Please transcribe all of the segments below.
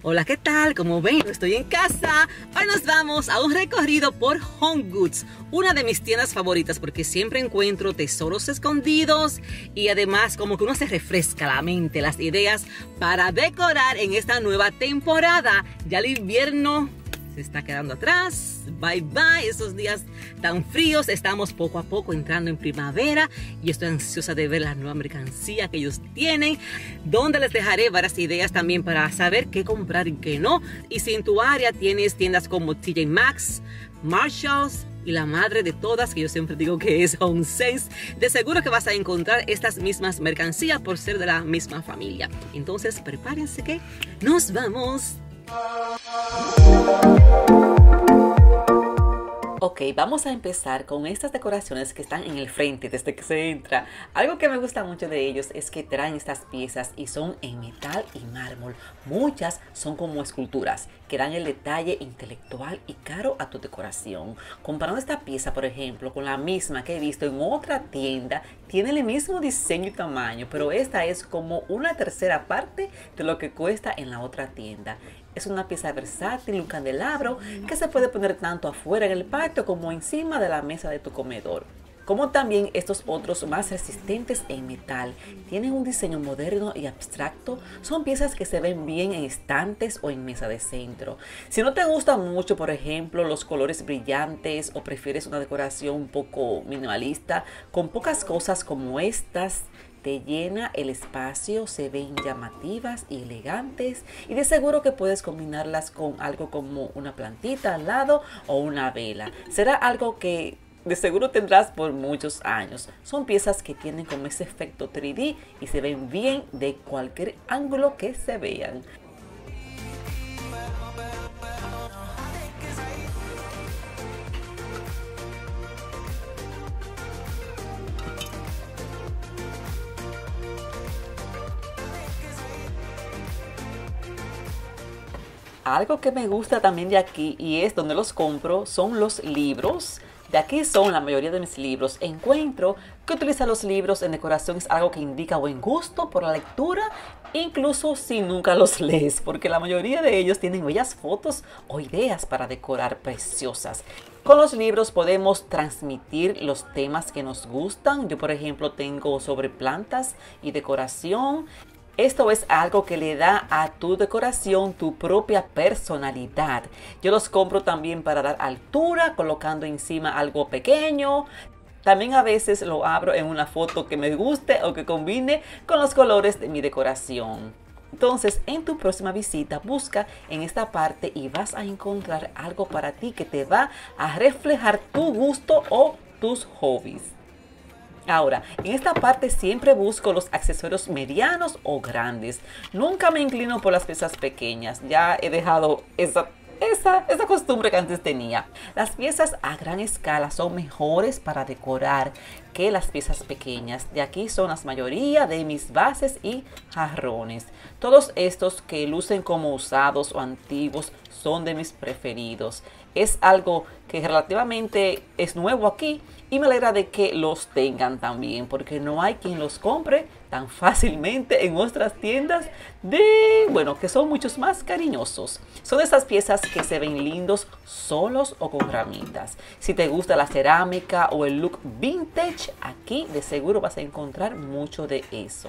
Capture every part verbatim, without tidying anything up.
Hola, ¿qué tal? Como ven, estoy en casa. Hoy nos vamos a un recorrido por Home Goods, una de mis tiendas favoritas porque siempre encuentro tesoros escondidos y además como que uno se refresca la mente, las ideas para decorar en esta nueva temporada. Ya el invierno se está quedando atrás. Bye bye, esos días tan fríos. Estamos poco a poco entrando en primavera y estoy ansiosa de ver la nueva mercancía que ellos tienen, donde les dejaré varias ideas también para saber qué comprar y qué no. Y si en tu área tienes tiendas como T J Maxx, Marshalls y la madre de todas, que yo siempre digo que es HomeSense, de seguro que vas a encontrar estas mismas mercancías por ser de la misma familia. Entonces prepárense que nos vamos. Ok, vamos a empezar con estas decoraciones que están en el frente desde que se entra. Algo que me gusta mucho de ellos es que traen estas piezas y son en metal y mármol. Muchas son como esculturas que dan el detalle intelectual y caro a tu decoración. Comparando esta pieza, por ejemplo, con la misma que he visto en otra tienda, tiene el mismo diseño y tamaño, pero esta es como una tercera parte de lo que cuesta en la otra tienda. Es una pieza versátil, un candelabro que se puede poner tanto afuera en el patio como encima de la mesa de tu comedor. Como también estos otros más resistentes en metal. Tienen un diseño moderno y abstracto. Son piezas que se ven bien en estantes o en mesa de centro. Si no te gustan mucho, por ejemplo, los colores brillantes o prefieres una decoración un poco minimalista, con pocas cosas como estas, te llena el espacio, se ven llamativas y elegantes y de seguro que puedes combinarlas con algo como una plantita al lado o una vela. Será algo que de seguro tendrás por muchos años. Son piezas que tienen como ese efecto tres D y se ven bien de cualquier ángulo que se vean. Algo que me gusta también de aquí y es donde los compro son los libros. De aquí son la mayoría de mis libros. Encuentro que utilizar los libros en decoración es algo que indica buen gusto por la lectura, incluso si nunca los lees, porque la mayoría de ellos tienen bellas fotos o ideas para decorar preciosas. Con los libros podemos transmitir los temas que nos gustan. Yo, por ejemplo, tengo sobre plantas y decoración. Esto es algo que le da a tu decoración tu propia personalidad. Yo los compro también para dar altura, colocando encima algo pequeño. También a veces lo abro en una foto que me guste o que combine con los colores de mi decoración. Entonces, en tu próxima visita, busca en esta parte y vas a encontrar algo para ti que te va a reflejar tu gusto o tus hobbies. Ahora, en esta parte siempre busco los accesorios medianos o grandes. Nunca me inclino por las piezas pequeñas. Ya he dejado esa, esa, esa costumbre que antes tenía. Las piezas a gran escala son mejores para decorar que las piezas pequeñas. De aquí son la mayoría de mis vases y jarrones. Todos estos que lucen como usados o antiguos son de mis preferidos. Es algo que relativamente es nuevo aquí y me alegra de que los tengan también, porque no hay quien los compre tan fácilmente en otras tiendas de, bueno, que son muchos más cariñosos. Son esas piezas que se ven lindos solos o con ramitas. Si te gusta la cerámica o el look vintage, aquí de seguro vas a encontrar mucho de eso.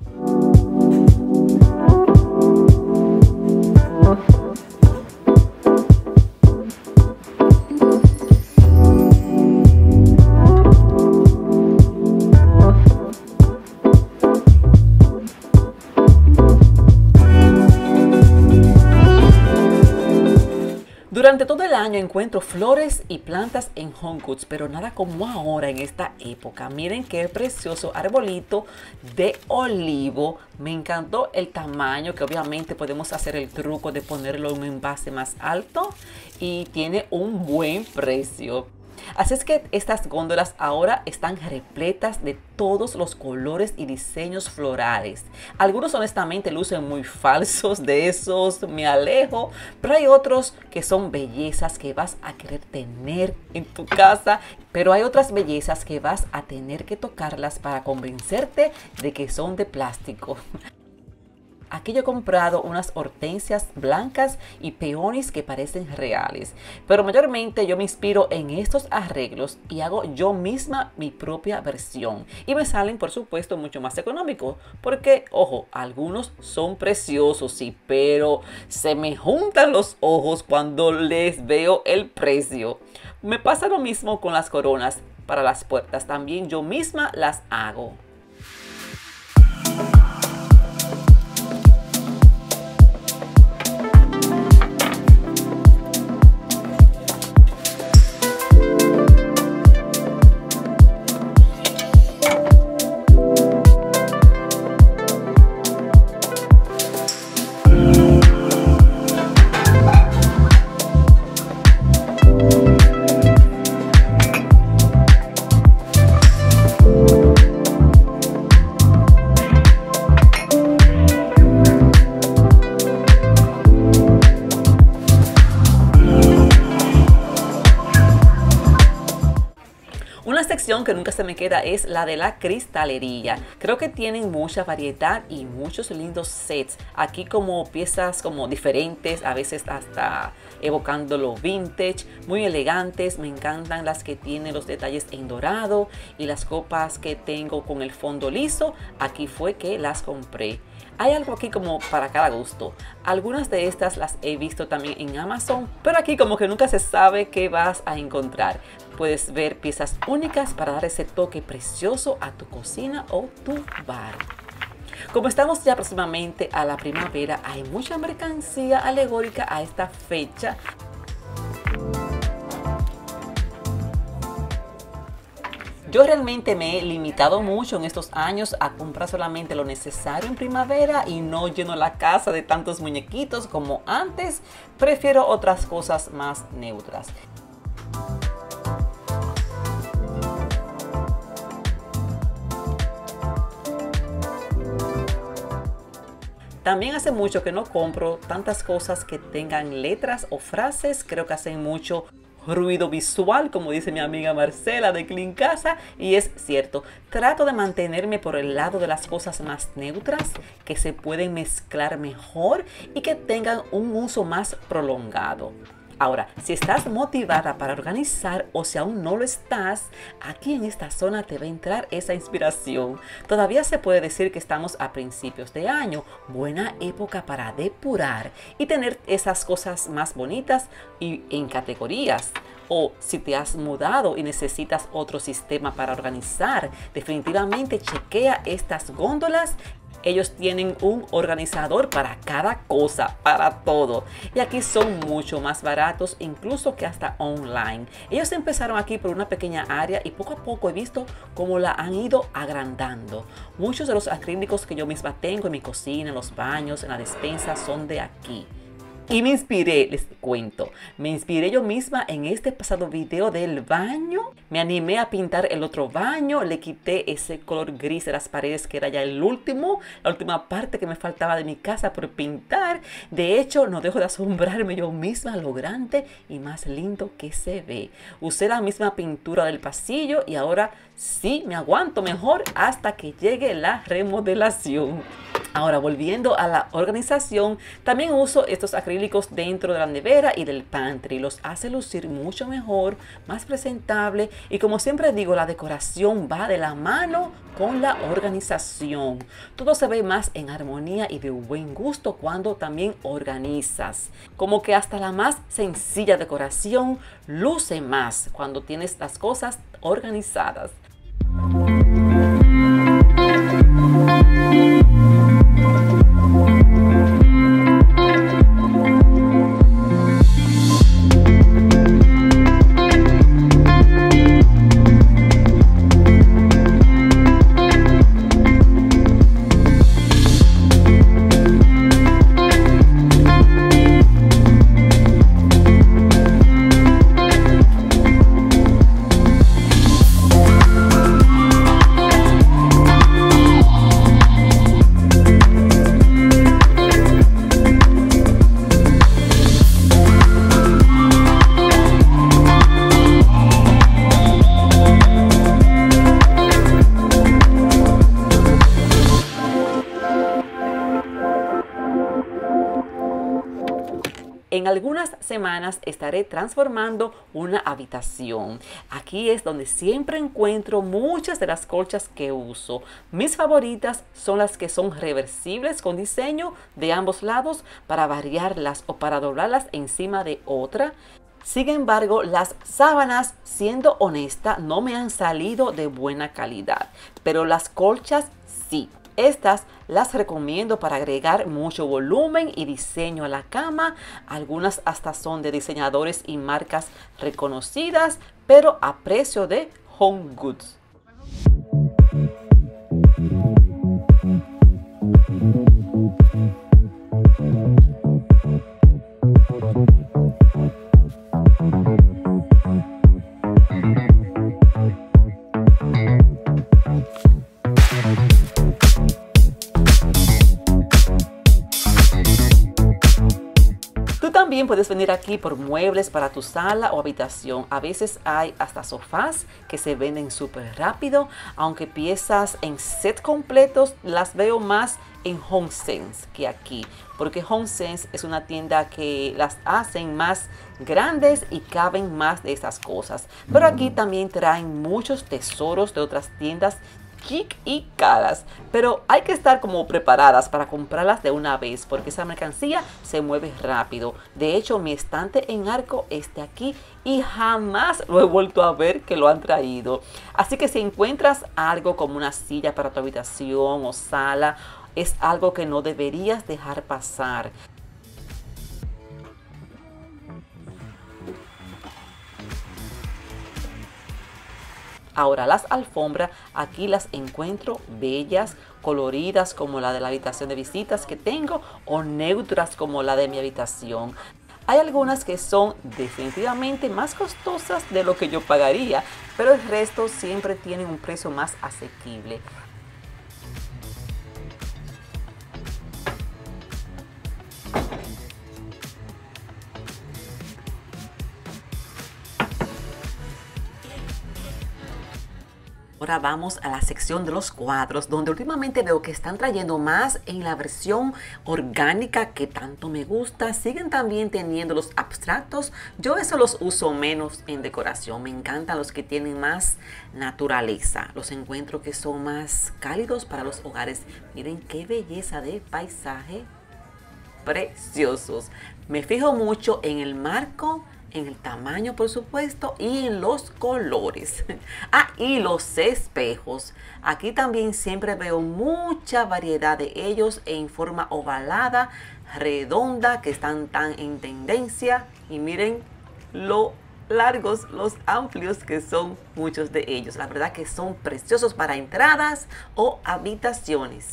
Durante todo el año encuentro flores y plantas en Home Goods, pero nada como ahora en esta época. Miren qué precioso arbolito de olivo. Me encantó el tamaño, que obviamente podemos hacer el truco de ponerlo en un envase más alto y tiene un buen precio. Así es que estas góndolas ahora están repletas de todos los colores y diseños florales. Algunos honestamente lucen muy falsos, de esos me alejo, pero hay otros que son bellezas que vas a querer tener en tu casa, pero hay otras bellezas que vas a tener que tocarlas para convencerte de que son de plástico. Aquí yo he comprado unas hortensias blancas y peonis que parecen reales, pero mayormente yo me inspiro en estos arreglos y hago yo misma mi propia versión y me salen por supuesto mucho más económicos porque, ojo, algunos son preciosos, sí, pero se me juntan los ojos cuando les veo el precio. Me pasa lo mismo con las coronas para las puertas, también yo misma las hago. Una sección que nunca se me queda es la de la cristalería. Creo que tienen mucha variedad y muchos lindos sets. Aquí como piezas como diferentes, a veces hasta evocando lo vintage, muy elegantes. Me encantan las que tienen los detalles en dorado y las copas que tengo con el fondo liso. Aquí fue que las compré. Hay algo aquí como para cada gusto. Algunas de estas las he visto también en Amazon, pero aquí como que nunca se sabe qué vas a encontrar. Puedes ver piezas únicas para dar ese toque precioso a tu cocina o tu bar. Como estamos ya próximamente a la primavera, hay mucha mercancía alegórica a esta fecha. Yo realmente me he limitado mucho en estos años a comprar solamente lo necesario en primavera y no lleno la casa de tantos muñequitos como antes. Prefiero otras cosas más neutras. También hace mucho que no compro tantas cosas que tengan letras o frases. Creo que hacen mucho ruido visual, como dice mi amiga Marcela de Clean Casa, y es cierto. Trato de mantenerme por el lado de las cosas más neutras, que se pueden mezclar mejor y que tengan un uso más prolongado. Ahora, si estás motivada para organizar o si aún no lo estás, aquí en esta zona te va a entrar esa inspiración. Todavía se puede decir que estamos a principios de año, buena época para depurar y tener esas cosas más bonitas y en categorías. O si te has mudado y necesitas otro sistema para organizar, definitivamente chequea estas góndolas. Ellos tienen un organizador para cada cosa, para todo. Y aquí son mucho más baratos, incluso que hasta online. Ellos empezaron aquí por una pequeña área y poco a poco he visto cómo la han ido agrandando. Muchos de los acrílicos que yo misma tengo en mi cocina, en los baños, en la despensa, son de aquí. Y me inspiré, les cuento, me inspiré yo misma en este pasado video del baño. Me animé a pintar el otro baño, le quité ese color gris de las paredes que era ya el último, la última parte que me faltaba de mi casa por pintar. De hecho, no dejo de asombrarme yo misma lo grande y más lindo que se ve. Usé la misma pintura del pasillo y ahora sí me aguanto mejor hasta que llegue la remodelación. Ahora, volviendo a la organización, también uso estos acrílicos dentro de la nevera y del pantry. Los hace lucir mucho mejor, más presentable y, como siempre digo, la decoración va de la mano con la organización. Todo se ve más en armonía y de buen gusto cuando también organizas. Como que hasta la más sencilla decoración luce más cuando tienes las cosas organizadas. En algunas semanas estaré transformando una habitación. Aquí es donde siempre encuentro muchas de las colchas que uso. Mis favoritas son las que son reversibles con diseño de ambos lados para variarlas o para doblarlas encima de otra. Sin embargo, las sábanas, siendo honesta, no me han salido de buena calidad, pero las colchas sí. Estas las recomiendo para agregar mucho volumen y diseño a la cama. Algunas hasta son de diseñadores y marcas reconocidas, pero a precio de Home Goods. También puedes venir aquí por muebles para tu sala o habitación. A veces hay hasta sofás que se venden súper rápido, aunque piezas en set completos las veo más en HomeSense que aquí, porque HomeSense es una tienda que las hacen más grandes y caben más de esas cosas. Pero aquí también traen muchos tesoros de otras tiendas chic y caras, pero hay que estar como preparadas para comprarlas de una vez porque esa mercancía se mueve rápido. De hecho, mi estante en arco es de aquí y jamás lo he vuelto a ver que lo han traído. Así que si encuentras algo como una silla para tu habitación o sala, es algo que no deberías dejar pasar. Ahora, las alfombras aquí las encuentro bellas, coloridas como la de la habitación de visitas que tengo o neutras como la de mi habitación. Hay algunas que son definitivamente más costosas de lo que yo pagaría, pero el resto siempre tienen un precio más asequible. Ahora vamos a la sección de los cuadros, donde últimamente veo que están trayendo más en la versión orgánica que tanto me gusta. Siguen también teniendo los abstractos. Yo eso los uso menos en decoración. Me encantan los que tienen más naturaleza. Los encuentro que son más cálidos para los hogares. Miren qué belleza de paisaje. Preciosos. Me fijo mucho en el marco, en el tamaño, por supuesto, y en los colores. Ah, y los espejos. Aquí también siempre veo mucha variedad de ellos en forma ovalada, redonda, que están tan en tendencia. Y miren lo largos, los amplios que son muchos de ellos. La verdad que son preciosos para entradas o habitaciones.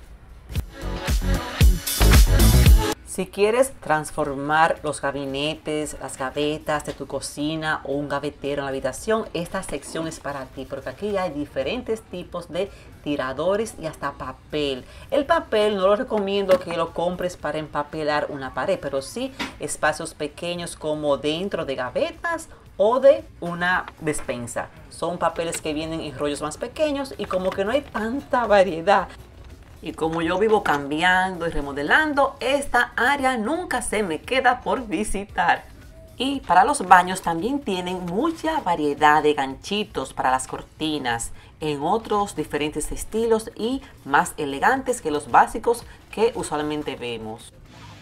Si quieres transformar los gabinetes, las gavetas de tu cocina o un gavetero en la habitación, esta sección es para ti, porque aquí hay diferentes tipos de tiradores y hasta papel. El papel no lo recomiendo que lo compres para empapelar una pared, pero sí espacios pequeños como dentro de gavetas o de una despensa. Son papeles que vienen en rollos más pequeños y como que no hay tanta variedad. Y como yo vivo cambiando y remodelando, esta área nunca se me queda por visitar. Y para los baños también tienen mucha variedad de ganchitos para las cortinas, en otros diferentes estilos y más elegantes que los básicos que usualmente vemos.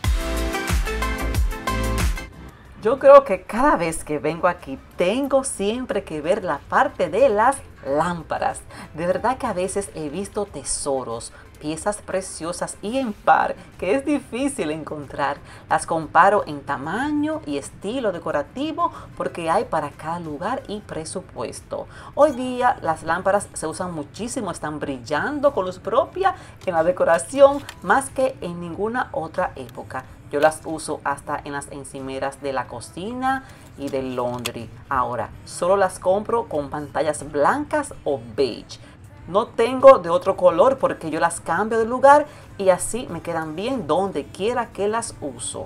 Yo creo que cada vez que vengo aquí tengo siempre que ver la parte de las lámparas. De verdad que a veces he visto tesoros, piezas preciosas y en par que es difícil encontrar. Las comparo en tamaño y estilo decorativo porque hay para cada lugar y presupuesto. Hoy día las lámparas se usan muchísimo, están brillando con luz propia en la decoración más que en ninguna otra época. Yo las uso hasta en las encimeras de la cocina y del laundry. Ahora, solo las compro con pantallas blancas o beige. No tengo de otro color porque yo las cambio de lugar y así me quedan bien donde quiera que las uso.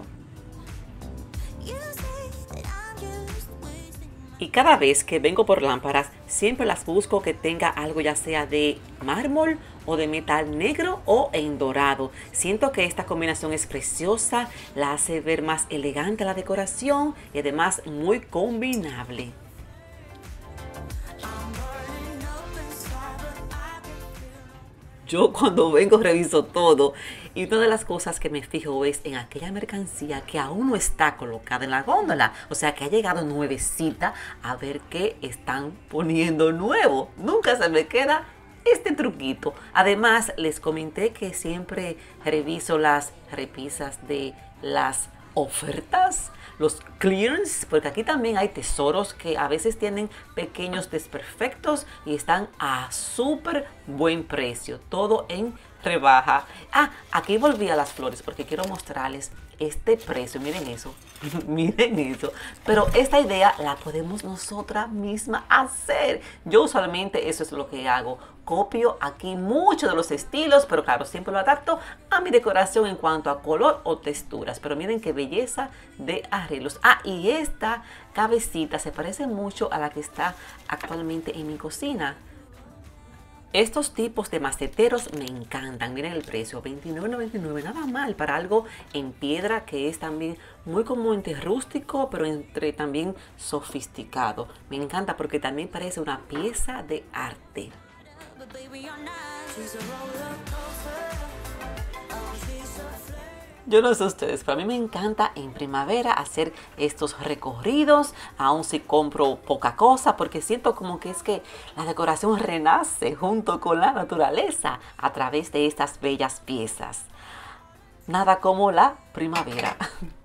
Y cada vez que vengo por lámparas, siempre las busco que tenga algo ya sea de mármol o de metal negro o en dorado. Siento que esta combinación es preciosa, la hace ver más elegante la decoración y además muy combinable. Yo cuando vengo reviso todo y una de las cosas que me fijo es en aquella mercancía que aún no está colocada en la góndola, o sea que ha llegado nuevecita, a ver qué están poniendo nuevo. Nunca se me queda este truquito. Además les comenté que siempre reviso las repisas de las ofertas, los clearance, porque aquí también hay tesoros que a veces tienen pequeños desperfectos y están a súper buen precio, todo en rebaja. Ah, aquí volví a las flores porque quiero mostrarles este precio. Miren eso, miren eso. Pero esta idea la podemos nosotras mismas hacer. Yo usualmente eso es lo que hago. Copio aquí muchos de los estilos, pero claro, siempre lo adapto a mi decoración en cuanto a color o texturas. Pero miren qué belleza de arreglos. Ah, y esta cabecita se parece mucho a la que está actualmente en mi cocina. Estos tipos de maceteros me encantan. Miren el precio, veintinueve noventa y nueve, nada mal para algo en piedra que es también muy comúnmente rústico, pero entre también sofisticado. Me encanta porque también parece una pieza de arte. Yo no sé ustedes, pero a mí me encanta en primavera hacer estos recorridos, aun si compro poca cosa, porque siento como que es que la decoración renace junto con la naturaleza a través de estas bellas piezas. Nada como la primavera.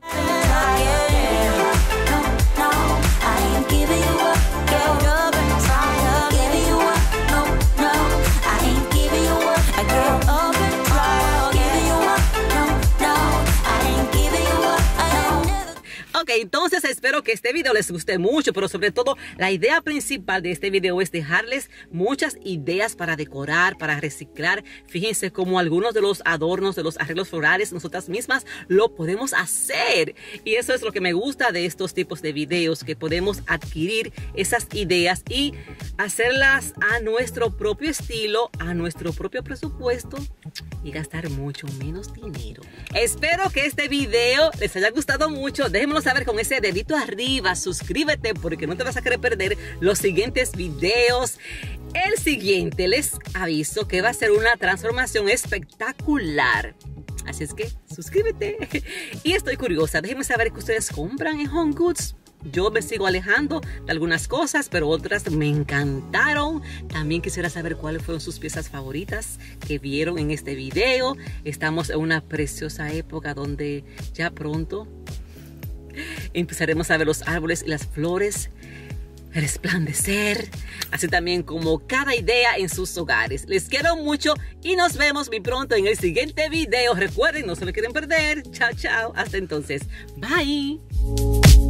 Ok, entonces espero que este video les guste mucho, pero sobre todo la idea principal de este video es dejarles muchas ideas para decorar, para reciclar. Fíjense cómo algunos de los adornos, de los arreglos florales, nosotras mismas lo podemos hacer. Y eso es lo que me gusta de estos tipos de videos, que podemos adquirir esas ideas y hacerlas a nuestro propio estilo, a nuestro propio presupuesto y gastar mucho menos dinero. Espero que este video les haya gustado mucho. Déjenmelo saber con ese dedito arriba. Suscríbete porque no te vas a querer perder los siguientes videos. El siguiente les aviso que va a ser una transformación espectacular. Así es que suscríbete. Y estoy curiosa. Déjenme saber qué ustedes compran en Home Goods. Yo me sigo alejando de algunas cosas, pero otras me encantaron. También quisiera saber cuáles fueron sus piezas favoritas que vieron en este video. Estamos en una preciosa época donde ya pronto empezaremos a ver los árboles y las flores resplandecer, así también como cada idea en sus hogares. Les quiero mucho y nos vemos muy pronto en el siguiente video. Recuerden, no se lo quieren perder. Chao, chao. Hasta entonces. Bye.